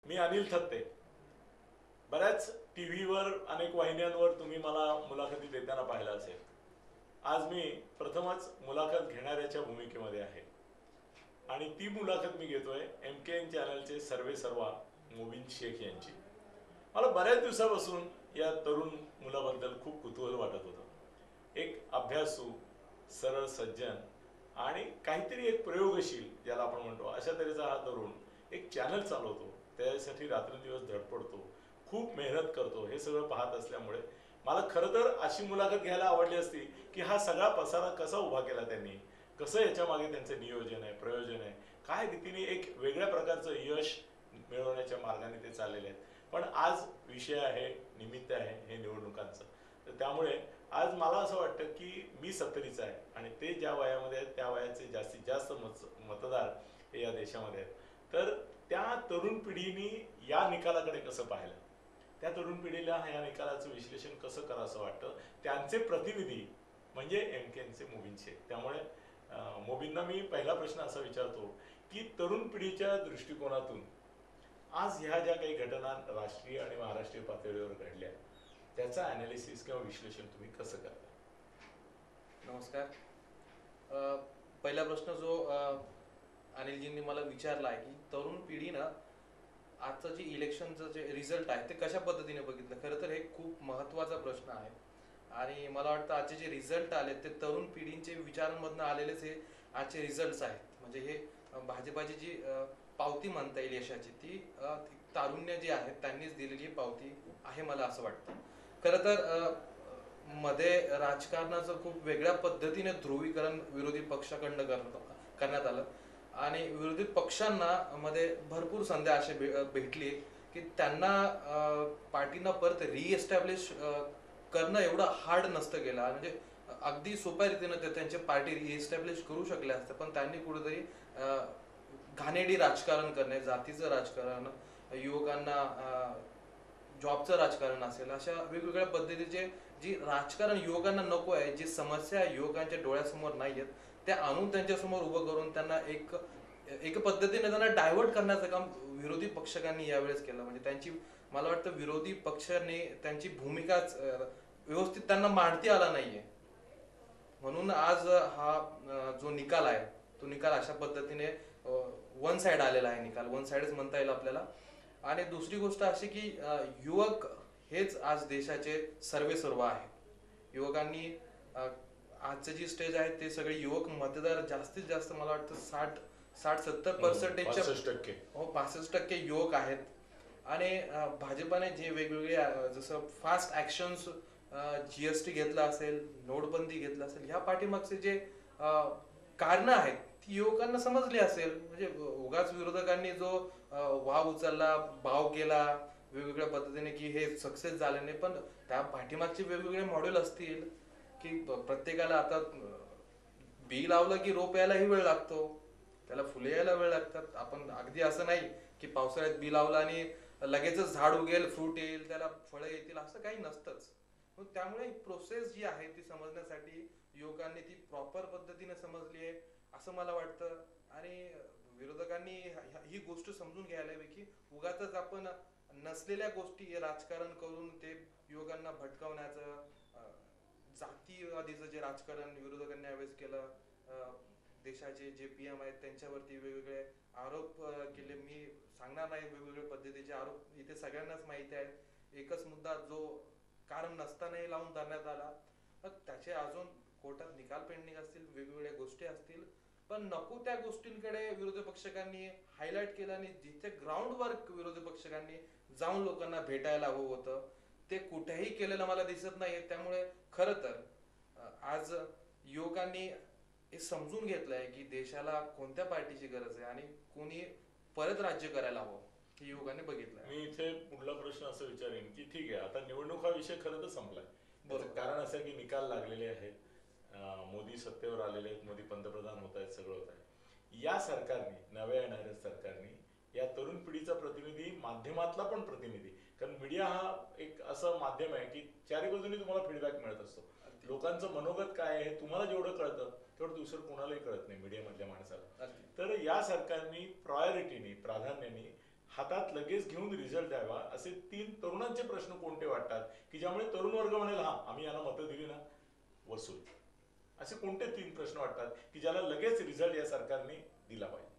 मी अनिल थत्ते. बऱ्याच टीव्हीवर अनेक वाहिन्यांवर तुम्ही मला मुलाखती देताना पाहिलं असेल. आज मी प्रथमच मुलाखत घेणाऱ्याच्या भूमिकेमध्ये आहे आणि ती मुलाखत मी घेतोय MKN चॅनलचे सर्वे सर्वा मोबिन शेख यांची. मला बऱ्याच दिवसापासून या तरुण मुलाबद्दल खूप कुतूहल वाटत होतं. एक अभ्यासू, सरळ सज्जन आणि काहीतरी एक प्रयोगशील ज्याला आपण म्हणतो अशा तऱ्हेचा हा तरुण एक चॅनल चालवतो, त्यासाठी रात्रंदिवस धडपडतो, खूप मेहनत करतो. हे सगळं पाहत असल्यामुळे मला खरं तर अशी मुलाखत घ्यायला आवडली असती की हा सगळा पसारा कसा उभा केला त्यांनी, कसं याच्या मागे त्यांचं नियोजन आहे, प्रयोजन आहे, काय रीतीने एक वेगळ्या प्रकारचं यश मिळवण्याच्या मार्गाने ते चाललेले आहेत. पण आज विषय आहे, निमित्त आहे हे निवडणुकांचं. तर त्यामुळे आज मला असं वाटतं की मी 70चा आहे आणि ते ज्या वयामध्ये आहेत त्या वयाचे जास्तीत जास्त मतदार हे या देशामध्ये आहेत. तर त्या तरुण पिढीने या निकालाकडे कसं पाहिलं, त्या तरुण पिढीला या निकालाचं विश्लेषण कसं करावं असं वाटतं, त्यांचे प्रतिनिधी म्हणजे MKNचे मोबिन शेख. त्यामुळे मोबिनना मी पहिला प्रश्न असा विचारतो की तरुण पिढीच्या दृष्टिकोनातून आज ह्या ज्या काही घटना राष्ट्रीय आणि महाराष्ट्रीय पातळीवर घडल्या त्याचा अनालिसिस किंवा विश्लेषण तुम्ही कसं करता? नमस्कार. पहिला प्रश्न जो अनिलजींनी मला विचारला आहे की तरुण पिढीनं आजचं जे इलेक्शनचं जे रिझल्ट आहे ते कशा पद्धतीने बघितलं. खरं तर हे खूप महत्त्वाचा प्रश्न आहे आणि मला वाटतं आजचे जे रिझल्ट आले ते तरुण पिढींचे विचारांमधनं आलेलेच हे आजचे रिझल्ट्स आहेत. म्हणजे हे भाजपाची जी पावती म्हणता येईल यशाची, ती तारुण्य जे आहेत त्यांनीच दिलेली पावती आहे मला असं वाटतं. खरं तर मध्ये राजकारणाचं खूप वेगळ्या पद्धतीने ध्रुवीकरण विरोधी पक्षाकडनं करण्यात आलं आणि विरोधी पक्षांना मध्ये भरपूर संधी अशी भेटली की त्यांना पार्टीना परत रिएस्टॅब्लिश करणं एवढं हार्ड नसतं गेलं. म्हणजे अगदी सोप्या रीतीनं ते त्यांची पार्टी रिएस्टॅब्लिश करू शकले असते, पण त्यांनी कुठेतरी घाणेरडी राजकारण करणे, जातीचं राजकारण, युवकांना जॉबचं राजकारण असेल, अशा वेगवेगळ्या पद्धतीचे जी राजकारण युवकांना नको आहे, जी समस्या युवकांच्या डोळ्यासमोर नाही आहेत, त्या आणून त्यांच्यासमोर उभं करून त्यांना एक पद्धतीने त्यांना डायव्हर्ट करण्याचं काम विरोधी पक्षांनी यावेळेस केलं. म्हणजे त्यांची मला वाटतं विरोधी पक्षाने त्यांची भूमिकाच व्यवस्थित त्यांना मांडती आला नाहीये. म्हणून आज हा जो निकाल आहे तो निकाल अशा पद्धतीने वन साइड आलेला आहे. निकाल वन साइडच म्हणता येईल आपल्याला. आणि दुसरी गोष्ट अशी की युवक हेच आज देशाचे सर्वेसर्वा आहेत. युवकांनी आजचे जी स्टेज आहे ते सगळे युवक मतदार जास्तीत जास्त मला वाटतं 60-70% 65% युवक आहेत. आणि भाजपाने जे वेगवेगळे जसं फास्ट ऍक्शन्स, GST घेतला असेल, नोटबंदी घेतला असेल, ह्या पाठीमागचे जे कारण आहेत ती युवकांना समजली असेल. म्हणजे उगाच विरोधकांनी जो वाव उचलला, भाव केला वेगवेगळ्या पद्धतीने की हे सक्सेस झाले नाही, पण त्या पाठीमागचे वेगवेगळे मॉडेल असतील की प्रत्येकाला आता बी लावलं की रोप यायलाही वेळ लागतो, त्याला फुले यायला वेळ लागतात. आपण अगदी असं नाही की पावसाळ्यात बी लावलं आणि लगेचच झाड उगेल, फ्रूट येईल, त्याला फळं येतील, असं काही नसतंच. त्यामुळे प्रोसेस जी आहे ती समजण्यासाठी युवकांनी ती प्रॉपर पद्धतीने समजली आहे असं मला वाटतं. आणि विरोधकांनी ही गोष्ट समजून घ्यायला हवी की उगाच आपण नसलेल्या गोष्टी राजकारण करून ते युवकांना भटकवण्याचं, जातीवादीचं जे राजकारण विरोधकांनी यावेळेस केलं, देशाचे जे PM आहेत त्यांच्यावरती वेगवेगळे आरोप केले. मी सांगणार नाही वेगवेगळ्या पद्धतीचे आरोप, इथे सगळ्यांनाच माहिती आहे. एकच मुद्दा जो कारण नसतानाही लावून धरण्यात आला, त्याचे अजून कोर्टात निकाल पेंडिंग असतील, वेगवेगळ्या गोष्टी असतील, पण नको त्या गोष्टींकडे विरोधी पक्षांनी हायलाइट केलं आणि जिथे ग्राउंडवर विरोधी पक्षांनी जाऊन लोकांना भेटायला हवं होतं ते कुठेही केलेलं मला दिसत नाहीये. त्यामुळे खरं तर आज युवकांनी हे समजून घेतलंय की देशाला कोणत्या पार्टीची गरज आहे आणि कोणी परत राज्य करायला हवं, हे युवकांनी बघितलंय. मी इथे पुढला प्रश्न असं विचारेन की ठीक आहे, आता निवडणूक हा विषय खरं तर संपलाय. कारण असं की निकाल लागलेले आहेत, मोदी सत्तेवर आलेले आहेत, मोदी पंतप्रधान होत आहेत, सगळं होत आहे. या सरकारने, नव्या येणाऱ्या सरकारने या तरुण पिढीचा प्रतिनिधी, माध्यमातला पण प्रतिनिधी, कारण मीडिया हा एक असं माध्यम आहे की चारी बाजूनी तुम्हाला फीडबॅक मिळत असतो. लोकांचं मनोगत काय आहे तुम्हाला जेवढं कळतं तेवढं दुसरं कोणालाही कळत नाही मीडियामधल्या माणसाला. तर या सरकारने प्रायोरिटीने, प्राधान्याने हातात लगेच घेऊन रिझल्ट द्यावा असे 3 तरुणांचे प्रश्न कोणते वाटतात की ज्यामुळे तरुण वर्ग म्हणेल हा आम्ही याला मतं दिली ना वसूल. असे कोणते 3 प्रश्न वाटतात की ज्याला लगेच रिझल्ट या सरकारने दिला पाहिजे?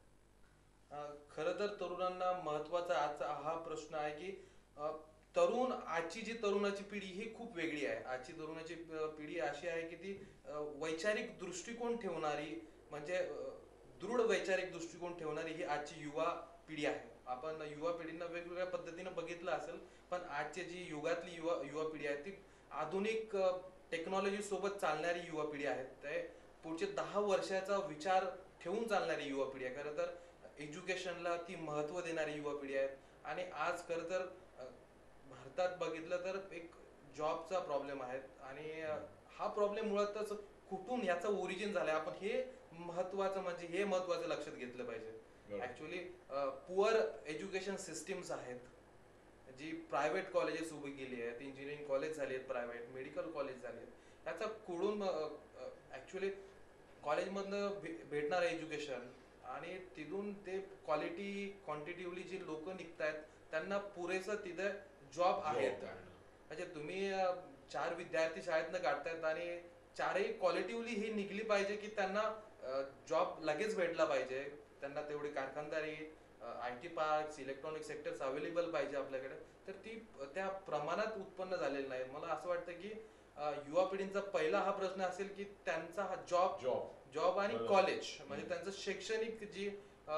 खरं तर तरुणांना महत्वाचा आजचा हा प्रश्न आहे की अ, तरुण आजची जी तरुणाची पिढी ही खूप वेगळी आहे. आजची तरुणाची पिढी अशी आहे की ती वैचारिक दृष्टिकोन ठेवणारी म्हणजे दृढ वैचारिक दृष्टिकोन ठेवणारी ही आजची युवा पिढी आहे. आपण युवा पिढींना वेगवेगळ्या पद्धतीने बघितलं असेल, पण आजची जी युगातली युवा युवा पिढी आहे ती आधुनिक टेक्नॉलॉजी सोबत चालणारी युवा पिढी आहे. ते पुढचे 10 वर्षाचा विचार ठेवून चालणारी युवा पिढी आहे. खरं तर एज्युकेशनला ती महत्त्व देणारी युवा पिढी आहे. आणि आज खरं तर भारतात बघितलं तर एक जॉबचा प्रॉब्लेम आहे आणि हा प्रॉब्लेम मुळातच कुठून याचा ओरिजिन झालाय आपण हे महत्वाचं म्हणजे हे महत्वाचं लक्षात घेतलं पाहिजे. बरोबर. ऍक्च्युली पुअर एज्युकेशन सिस्टीम्स आहेत जी प्रायव्हेट कॉलेजेस उभी केली आहेत, इंजिनिअरिंग कॉलेज झाली आहेत, प्रायव्हेट मेडिकल कॉलेज झाले आहेत. याचा कुठून ऍक्च्युली कॉलेजमधनं भेटणार एज्युकेशन आणि तिथून ते क्वालिटी क्वांटिटिव्हली जी लोक निघतायत त्यांना पुरेसं तिथे जॉब आहेत. म्हणजे तुम्ही 4 विद्यार्थी शाळेतनं काढतायत आणि 4ही क्वालिटिव्हली ही निघली पाहिजे की त्यांना जॉब लगेच भेटला पाहिजे. त्यांना तेवढी कारखानदारी IT parks electronic sectors available पाहिजे आपल्याकडे. तर ती त्या प्रमाणात उत्पन्न झालेली नाही. मला असं वाटतं की युवा पिढींचा पहिला हा प्रश्न असेल की त्यांचा हा जॉब आणि कॉलेज म्हणजे त्यांचं शैक्षणिक जी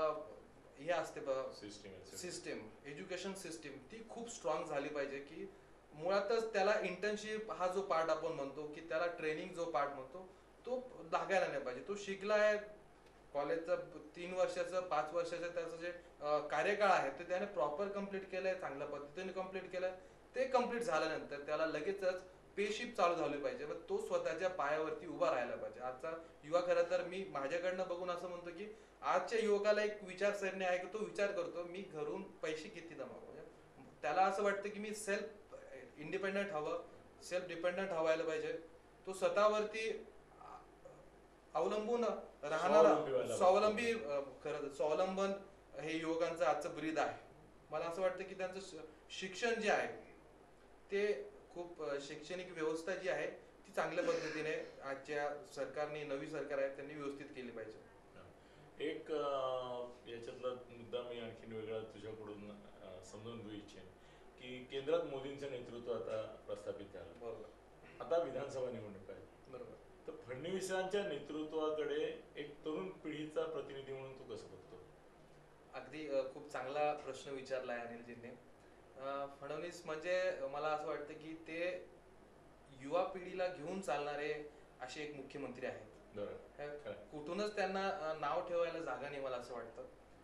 हे असते सिस्टीम एज्युकेशन सिस्टीम ती खूप स्ट्रॉंग झाली पाहिजे की मुळातच त्याला इंटर्नशिप हा जो पार्ट आपण म्हणतो की त्याला ट्रेनिंग जो पार्ट म्हणतो तो लागायला नाही पाहिजे. तो शिकलाय कॉलेजचं 3 वर्षाचं 5 वर्षाचं त्याचं जे कार्यकाळ आहे ते त्याने प्रॉपर कम्प्लीट केलंय, चांगल्या पद्धतीने कम्प्लीट केलंय. ते कम्प्लीट झाल्यानंतर त्याला लगेचच पेशिप चालू झाली पाहिजे व तो स्वतःच्या पायावरती उभा राहायला पाहिजे. आजचा युवा खरं तर मी माझ्याकडनं बघून असं म्हणतो की आजच्या युवकाला एक विचारसरणी आहे की तो विचार करतो मी घरून पैसे किती जमावू. म्हणजे त्याला असं वाटतं की मी सेल्फ इंडिपेंडंट हवं, सेल्फ डिपेंडंट व्हायला पाहिजे. तो स्वतःवरती अवलंबून राहणारा स्वावलंबी खरं स्वावलंबन हे युवकांचं आजचं ब्रीद आहे. मला असं वाटतं की त्यांचं शिक्षण जे आहे ते खूप शैक्षणिक व्यवस्था जी आहे ती चांगल्या पद्धतीने आजच्या सरकारने नवी सरकार आहे त्यांनी व्यवस्थित केली पाहिजे. एक याच्यातला मुद्दा मी आणखीन वेगळा तुझ्याकडून समजून घेऊ इच्छेन की केंद्रात मोदींचं नेतृत्व आता प्रस्थापित झालं. बरोबर. आता विधानसभा निवडणूक आहे. बरोबर. तर फडणवीसांच्या नेतृत्वाकडे एक तरुण पिढीचा प्रतिनिधी म्हणून तू कसं बघतो? अगदी खूप चांगला प्रश्न विचारला आहे अनिलजींनी. फडणवीस म्हणजे मला असं वाटतं की ते युवा पिढीला घेऊन चालणारे असे एक मुख्यमंत्री आहेत. कुठूनच त्यांना नाव ठेवायला जागा नाही मला असं वाटतं.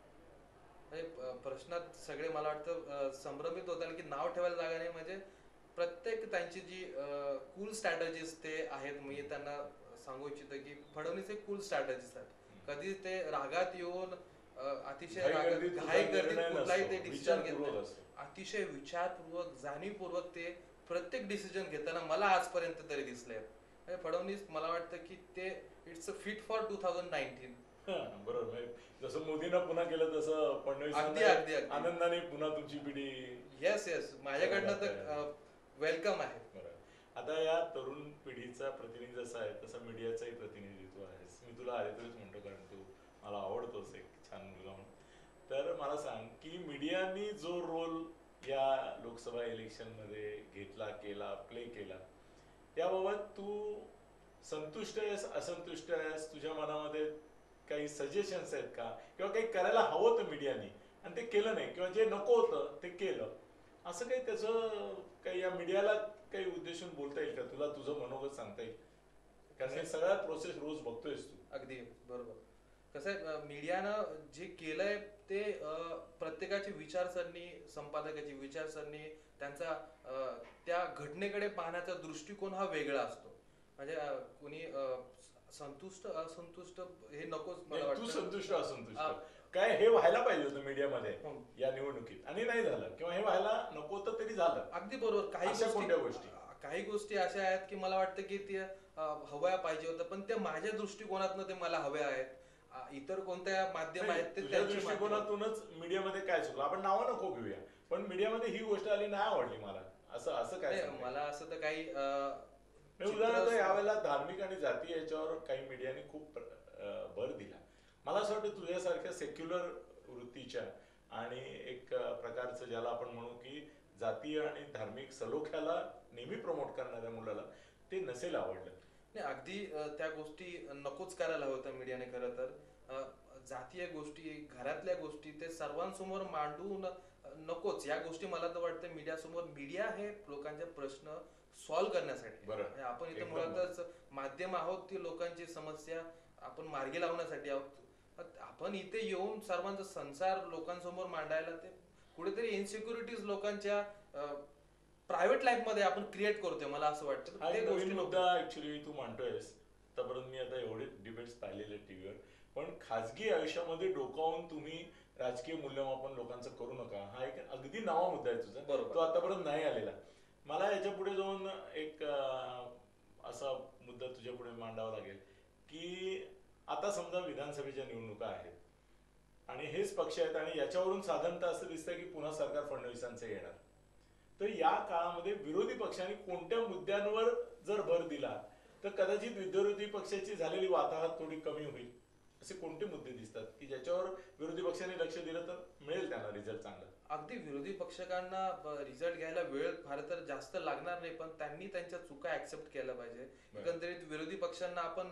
म्हणजे प्रश्नात सगळे मला वाटतं संभ्रमित होतात की नाव ठेवायला जागा नाही म्हणजे प्रत्येक त्यांची जी कूल स्ट्रॅटेजीज ते आहेत. मी त्यांना सांगू इच्छितो की फडणवीस एक कूल स्ट्रॅटेजीज आहेत. कधी ते रागात येऊन अतिशय घाई गर्दीत कुठलाही ते डिसिजन घेत नाही. अतिशय विचारपूर्वक जाणीवपूर्वक ते प्रत्येक डिसिजन घेताना मला आजपर्यंत तरी दिसले. फडणवीस मला वाटतं की ते इट्स अ फिट फॉर 2019. बरोबर. जसं मोदींना पुन्हा केलं तसं फडणवीस अगदी आनंदाने पुन्हा तुमची पिढी. येस माझ्याकडनं तर वेलकम आहे. आता या तरुण पिढीचा प्रतिनिधी जसा आहे तसा मीडियाचाही प्रतिनिधित्व आहेस. मी तुला आरेतुरेच म्हणतो कारण तू मला आवडतोस एक छान मुलगा म्हणून. तर मला सांग की मीडियानी जो रोल या लोकसभा इलेक्शन मध्ये घेतला केला प्ले केला याबाबत तू संतुष्ट आहेस असंतुष्ट आहेस? तुझ्या मनामध्ये काही सजेशन्स आहेत का किंवा काही करायला हवं होतं मीडियानी आणि ते केलं नाही किंवा जे नको होतं ते केलं असं काही त्याचं काही या मीडियाला काही उद्देशून बोलता येईल का? तुला तुझं मनोगत सांगता येईल कारण हे सगळ्या प्रोसेस रोज बघतोयस तू. अगदी बरोबर. कसं आहे मीडियानं जे केलंय ते प्रत्येकाची विचारसरणी संपादकाची विचारसरणी त्यांचा त्या घटनेकडे पाहण्याचा दृष्टिकोन हा वेगळा असतो. म्हणजे कुणी संतुष्ट असंतुष्ट हे नकोच मला वाटतं. तू संतुष्ट असंतुष्ट काय हे व्हायला पाहिजे होतं मीडियामध्ये या निवडणुकीत आणि नाही झालं किंवा हे व्हायला नको होतं तरी झालं. अगदी बरोबर. काही गोष्टी अशा आहेत की मला वाटतं की ते हव्या पाहिजे होतं पण त्या माझ्या दृष्टिकोनातनं ते मला हव्या आहेत. इतर कोणत्या माध्यम नाही, आहेत ते तुझ्या त्यांची माध्यमं. दृष्टिकोनातूनच मीडियामध्ये काय चुकलं, आपण नावं नको घेऊया, पण मीडियामध्ये ही गोष्ट आली नाही आवडली मला, असं असं काय नाही, सांगते? मला असं तर काही उदाहरणार्थ यावेळेला धार्मिक आणि जातीय याच्यावर काही मीडियाने खूप भर दिला. मला असं वाटतं तुझ्यासारख्या सेक्युलर वृत्तीच्या आणि एक प्रकारचं ज्याला आपण म्हणू की जातीय आणि धार्मिक सलोख्याला नेहमी प्रमोट करणाऱ्या मुलाला ते नसेल आवडलं. नाही, अगदी त्या गोष्टी नकोच करायला होत्या मीडियाने खरं तर. जातीय गोष्टी, घरातल्या गोष्टी ते सर्वांसमोर मांडून नकोच. या गोष्टी मला तर वाटतं मीडियासमोर, मीडिया हे लोकांचे प्रश्न सॉल्व्ह करण्यासाठी, बरं. म्हणजे आपण इथे एकदम मुळातच माध्यम आहोत, ती लोकांची समस्या आपण मार्गी लावण्यासाठी आहोत. आपण इथे येऊन सर्वांचा संसार लोकांसमोर मांडायला, ते कुठेतरी इन्सिक्युरिटीज लोकांच्या प्रायव्हेट लाईफ मध्ये आपण क्रिएट करतोय, मला असं वाटतं. हा ते एक नवीन गोष्टी मुद्दा ऍक्च्युली तू मांडतोयस. आतापर्यंत मी आता एवढे डिबेट्स पाहिलेले टीव्हीवर, पण खाजगी आयुष्यामध्ये डोकावून तुम्ही राजकीय मूल्यमापन लोकांचं करू नका, हा एक अगदी नवा मुद्दा आहे तुझा. बरोबर. तो आतापर्यंत नाही आलेला. मला याच्या पुढे जाऊन एक असा मुद्दा तुझ्या पुढे मांडावा लागेल की आता समजा विधानसभेच्या निवडणुका आहेत आणि हेच पक्ष आहेत आणि याच्यावरून साधारणतः असं दिसतंय की पुन्हा सरकार फडणवीसांचं येणार. तर या काळामध्ये विरोधी पक्षांनी कोणत्या मुद्द्यांवर जर भर दिला तर कदाचित विरोधी पक्षाची झालेली वाताहत थोडी कमी होईल. असे कोणते मुद्दे दिसतात की ज्याच्यावर विरोधी पक्षांनी लक्ष दिलं तर मिळेल त्यांना रिझल्ट चांगला? अगदी विरोधी पक्षांना रिझल्ट घ्यायला वेळ फार तर जास्त लागणार नाही, पण त्यांनी त्यांच्या चुका ऍक्सेप्ट केल्या पाहिजे. एकंदरीत विरोधी पक्षांना आपण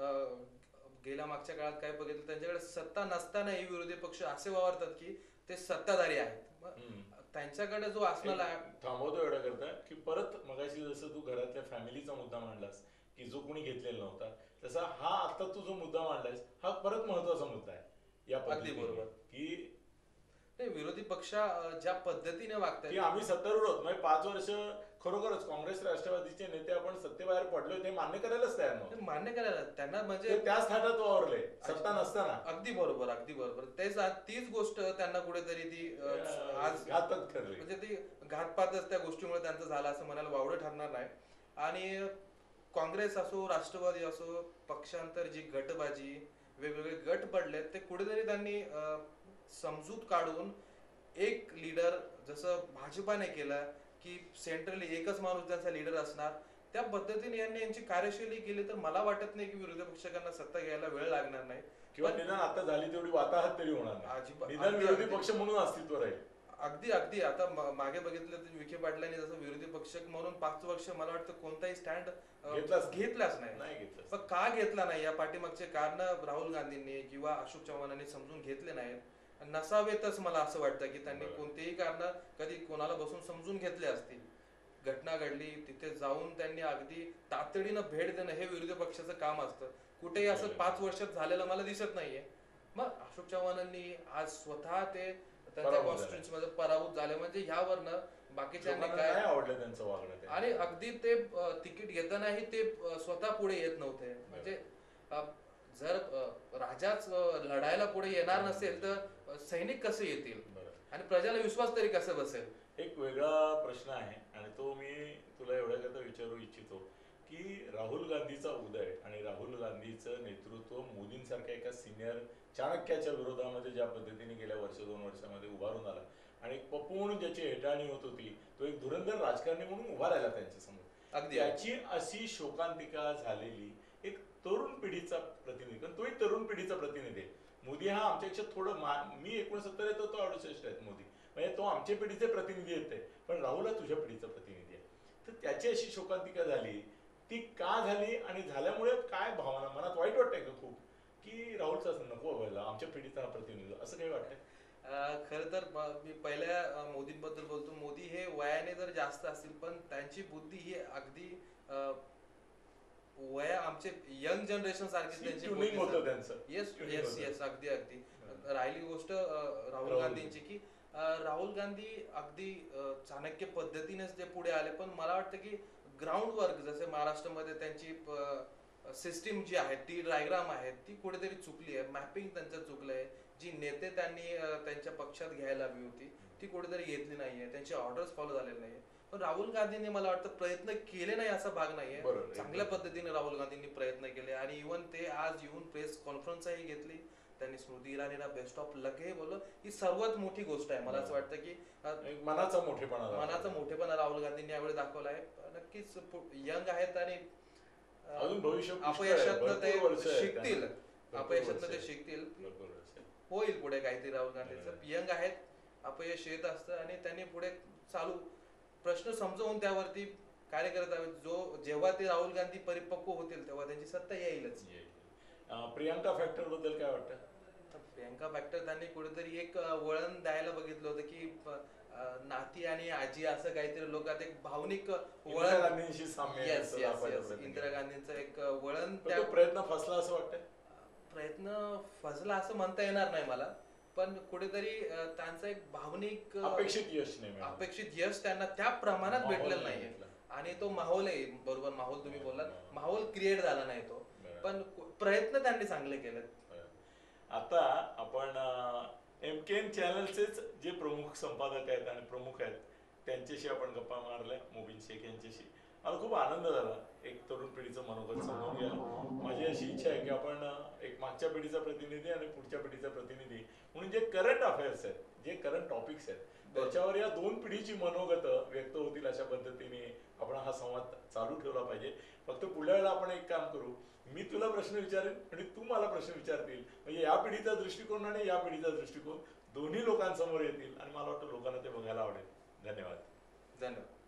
गेल्या मागच्या काळात काय बघितलं, त्यांच्याकडे सत्ता नसतानाही विरोधी पक्ष असे वावरतात की ते सत्ताधारी आहेत. त्यांच्याकडे जो असणारा थांबवतो एवढा करता की परत मगाशी जसं तू घरातल्या फॅमिलीचा मुद्दा मांडलास की जो कोणी घेतलेला नव्हता, तसा हा आता तू जो मुद्दा मांडलास हा परत महत्वाचा मुद्दा आहे या अगदी बरोबर. की विरोधी पक्ष ज्या पद्धतीने वागतात की आम्ही सत्तारूढ होत म्हणजे 5 वर्ष खरोखरच काँग्रेस राष्ट्रवादीचे नेते आपण सत्तेबाहेर पडलोय ते मान्य करायलाच तयार नव्हते. मान्य करायला त्यांना म्हणजे त्याच थाटात वावरले सत्ता नसताना. अगदी बरोबर, अगदी बरोबर. तीच गोष्ट त्यांना कुठेतरी ती आज घातक ठरली, म्हणजे ती घातपातच त्या गोष्टीमुळे त्यांचं झालं असं म्हणायला वावडं ठरणार नाही. आणि काँग्रेस असो, राष्ट्रवादी असो, पक्षांतर जी गटबाजी, वेगवेगळे गट पडलेत, ते कुठेतरी त्यांनी समजूत काढून एक लीडर, जसं भाजपाने केलं की सेंट्रली एकच माणूस त्यांचा लीडर असणार, त्या पद्धतीने यांची कार्यशैली केली तर मला वाटत नाही की विरोधी पक्षांना सत्ता घ्यायला वेळ लागणार नाही. किंवा निदान आता झाली तेवढी वाताहत तरी होणार नाही, निदान विरोधी पक्ष म्हणून अस्तित्व राहील. अगदी अगदी. आता मागे बघितलं तर विखे पाटलांनी जसं विरोधी पक्ष म्हणून 5 वर्ष मला वाटतं कोणताही स्टँड घेतलाच नाही. पण का घेतला नाही, या पाठीमागचे कारण राहुल गांधींनी किंवा अशोक चव्हाणांनी समजून घेतले नाहीत. नसावेतच मला असं वाटतं की त्यांनी कोणतेही कारण कधी कोणाला बसून समजून घेतले असतील. घटना घडली तिथे जाऊन त्यांनी अगदी तातडीनं भेट देणं हे विरोधी पक्षाचं काम असतं. कुठेही असं 5 वर्षात झालेलं मला दिसत नाहीये. मग अशोक चव्हाणांनी आज स्वतः ते त्यांच्या कॉन्स्टिट्युन्सी मध्ये पराभूत झाले, म्हणजे ह्यावरनं बाकीच्यांनी काय आवडलं त्यांचं वागणं. आणि अगदी ते तिकीट घेतानाही ते स्वतः पुढे येत नव्हते. म्हणजे जर राजाच लढायला पुढे येणार नसेल तर सैनिक कसे येतील आणि प्रजाला विश्वास तरी कसा बसेल? एक वेगळा प्रश्न आहे आणि तो मी तुला एवढ्याकरता विचारू इच्छितो की राहुल गांधीचा उदय आणि राहुल गांधीचं नेतृत्व मोदींसारख्या एका सिनियर चाणक्याच्या विरोधामध्ये ज्या पद्धतीने गेल्या 1-2 वर्षामध्ये उभारून आला आणि पपून ज्याची हेटाळणी होत होती, तो एक धुरंधर राजकारणी म्हणून उभा राहिला त्यांच्यासमोर. अगदी त्याची अशी शोकांतिका झालेली एक तरुण पिढीचा प्रतिनिधी, कारण तोही तरुण पिढीचा प्रतिनिधी आहे. मोदी हा आमच्यापेक्षा थोडं मी 69 येतो, तो 68 आहेत मोदी, म्हणजे तो आमच्या पिढीचे प्रतिनिधी येते, पण राहुल हा तुझ्या पिढीचा प्रतिनिधी आहे. तर त्याची अशी शोकांतिका झाली, ती का झाली आणि झाल्यामुळे काय भावना मनात वाईट वाटतंय का खूप की राहुलचं असं नको व्हायला, आमच्या पिढीचा हा प्रतिनिधी, असं काही वाटतंय? खर तर मी पहिल्या मोदींबद्दल बोलतो. मोदी हे वयाने जर जास्त असतील पण त्यांची बुद्धी ही अगदी वया आमचे यंग जनरेशन सारखी त्यांची ट्युनिंग होतं त्यांचं. येस येस येस, अगदी अगदी. राहिली गोष्ट राहुल गांधींची की राहुल गांधी अगदी चाणक्य पद्धतीनेच ते पुढे आले, पण मला वाटतं की ग्राउंड वर्क जसे महाराष्ट्रामध्ये त्यांची सिस्टीम जी आहे, ती डायग्राम आहे, ती कुठेतरी चुकली आहे. मॅपिंग त्यांचं चुकलंय. जी नेते त्यांनी त्यांच्या पक्षात घ्यायला हवी होती ती कुठेतरी घेतली नाहीये. त्यांचे ऑर्डर्स फॉलो झालेले नाहीये. पण राहुल गांधींनी मला वाटतं प्रयत्न केले नाही असा भाग नाहीये. बरोबर, चांगल्या एकदम. पद्धतीने राहुल गांधींनी प्रयत्न केले आणि इव्हन ते आज येऊन प्रेस कॉन्फरन्सही घेतली. त्यांनी स्मृती इराणीला बेस्ट ऑफ लक हे बोललं. ही सर्वात मोठी गोष्ट आहे. मला असं वाटतं की एक मनाचा मोठेपणा दाखवला. मनाचा मोठेपणा राहुल गांधींनी यावेळी दाखवला आहे. नक्कीच यंग आहेत आणि अजून भविष्य पुष्कळ आहे. अपयशातनं ते भरपूर वर्ष आहेत शिकतील. त्यांना. भरपूर अपयशातनं वर्ष ते आहेत. शिकतील. भरपूर वर्ष आहेत. होईल पुढे काहीतरी राहुल गांधीचं. यंग आहेत, अपयश येत असतं आणि त्यांनी पुढे चालू प्रश्न समजवून त्यावरती कार्य करत आहेत. जेव्हा ते राहुल गांधी परिपक्व होतील तेव्हा त्यांची सत्ता येईलच. प्रियांका फॅक्टर बद्दल काय वाटतं? तर प्रियंका फॅक्टर त्यांनी कुठेतरी एक वळण द्यायला बघितलं होतं की नाती आणि आजी असं काहीतरी लोकात एक भावनिक इंदिरा वळण. गांधींशी साम्य आहे येस असं येस दाखवायचा येस प्रयत्न इंदिरा केला. गांधींचं एक वळण पण त्या तो प्रयत्न फसला असं वाटतं. प्रयत्न फसला असं म्हणता येणार नाही मला. पण कुठेतरी त्यांचं एक भावनिक अपेक्षित यश नाही मिळालं. अपेक्षित यश त्यांना त्या प्रमाणात माहोल भेटलेलं नाही नाहीये. भेटला. आणि तो माहोल आहे, बरोबर माहोल तुम्ही बोललात, माहोल क्रिएट झाला नाही तो. बरोबर. पण प्रयत्न त्यांनी चांगले केलेत. आता आपण एमकेएन चॅनलचेच जे प्रमुख संपादक आहेत आणि प्रमुख आहेत त्यांच्याशी आपण गप्पा मारल्या, मोबिन शेख यांच्याशी. मला खूप आनंद झाला. एक तरुण पिढीचं मनोगत समोर गेलं. माझी अशी इच्छा आहे की आपण एक मागच्या पिढीचा प्रतिनिधी आणि पुढच्या पिढीचा प्रतिनिधी म्हणून जे करंट अफेअर्स आहेत, जे करंट टॉपिक्स आहेत, त्याच्यावर या दोन पिढीची मनोगत व्यक्त होतील अशा पद्धतीने आपण हा संवाद चालू ठेवला पाहिजे. फक्त पुढल्या वेळेला आपण एक काम करू, मी तुला प्रश्न विचारेन आणि तू मला प्रश्न विचारतील. म्हणजे या पिढीचा दृष्टिकोन आणि या पिढीचा दृष्टिकोन दोन्ही लोकांसमोर येतील आणि मला वाटतं लोकांना ते बघायला आवडेल. धन्यवाद. धन्यवाद.